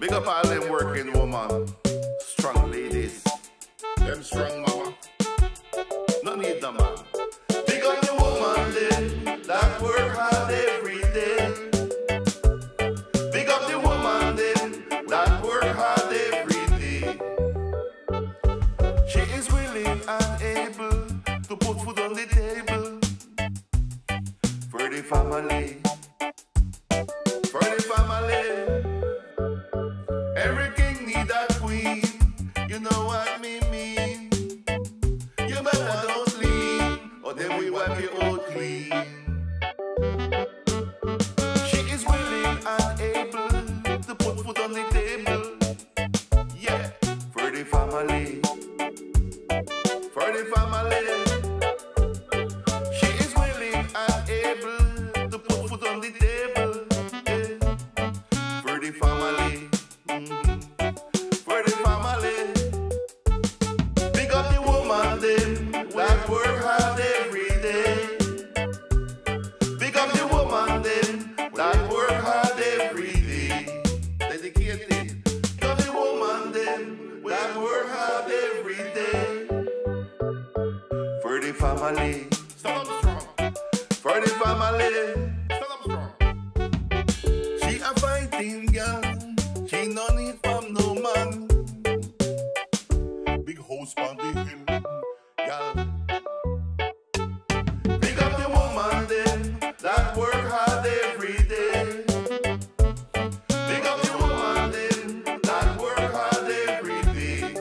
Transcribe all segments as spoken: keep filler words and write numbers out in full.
Big up all them working woman, strong ladies, them strong mama. No need no man. Big up the woman them that work hard every day. Big up the woman them that work hard every day. She is willing and able to put food on the table for the family. For the family. Every king need a queen. You know what me mean. You better don't lean, or then we wipe you all clean. She is willing and able to put food on the table. Yeah, for the family. For the family. She is willing and able to put food on the table. Yeah, for the family. Mm-hmm. For the family. Big up the woman them that work hard every day. Big up the woman them that work hard every day. Dedicated. Big up the woman them that work hard every day. For the family. Stand up strong. For the family. Stand up strong. She a fighting girl. She no need from no man. Big house on the hill, girl. Big up the woman them that work hard every day. Big up the woman them that work hard every day.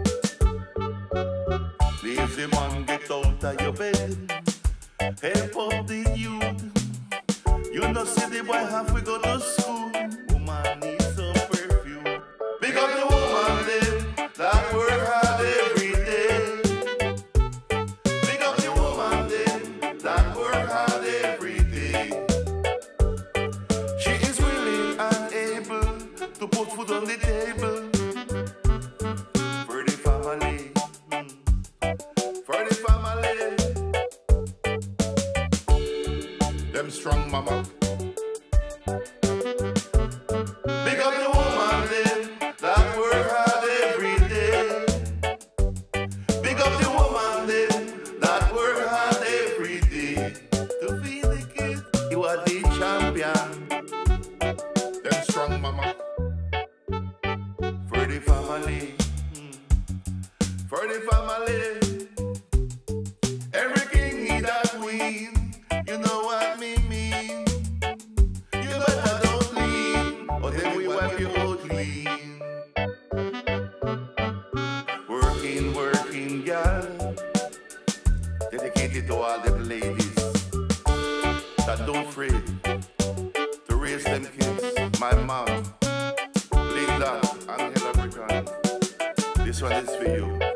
Lazy man, get out of your bed. Help up the youth. You know see the boy have we go to school. Woman needs some perfume. Big up the woman them that work hard every day. Big up the woman them that work hard every day. She is willing and able to put food on the table. For the family. Mm. For the family. Them strong mama. Big up the woman them that work hard every day. Big up the woman them that work hard every day. To be the kid, you are the champion. Them strong mama. For the family. For the family. Every king need a queen. You know what me mean. You better don't lean, or then we wipe you all clean. Working, working, girl. Dedicated to all them ladies that don't afraid to raise them kids. My mom, Linda, and Hella Britton. This one is for you.